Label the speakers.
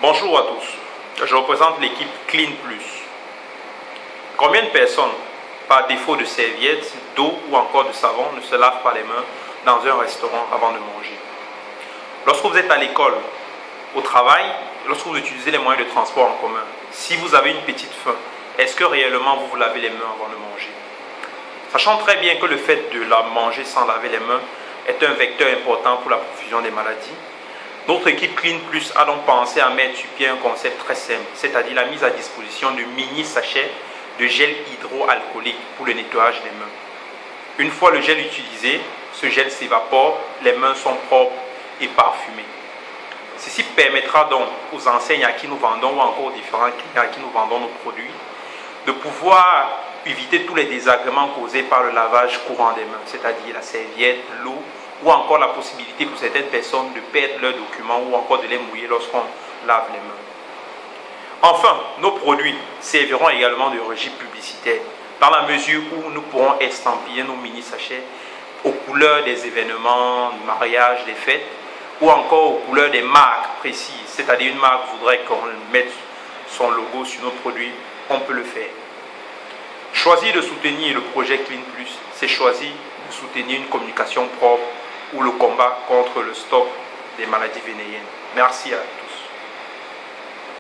Speaker 1: Bonjour à tous, je représente l'équipe Clean Plus. Combien de personnes, par défaut de serviettes, d'eau ou encore de savon, ne se lavent pas les mains dans un restaurant avant de manger? Lorsque vous êtes à l'école, au travail, lorsque vous utilisez les moyens de transport en commun, si vous avez une petite faim, est-ce que réellement vous vous lavez les mains avant de manger? Sachant très bien que le fait de la manger sans laver les mains est un vecteur important pour la profusion des maladies, notre équipe Clean Plus a donc pensé à mettre sur pied un concept très simple, c'est-à-dire la mise à disposition de mini sachets de gel hydroalcoolique pour le nettoyage des mains. Une fois le gel utilisé, ce gel s'évapore, les mains sont propres et parfumées. Ceci permettra donc aux enseignes à qui nous vendons ou encore aux différents clients à qui nous vendons nos produits de pouvoir éviter tous les désagréments causés par le lavage courant des mains, c'est-à-dire la serviette, l'eau, ou encore la possibilité pour certaines personnes de perdre leurs documents ou encore de les mouiller lorsqu'on lave les mains. Enfin, nos produits serviront également de régie publicitaire dans la mesure où nous pourrons estampiller nos mini-sachets aux couleurs des événements, du mariage, des fêtes ou encore aux couleurs des marques précises, c'est-à-dire une marque voudrait qu'on mette son logo sur nos produits, on peut le faire. Choisir de soutenir le projet Clean Plus, c'est choisir de soutenir une communication propre ou le combat contre le stop des maladies vénéennes. Merci à tous.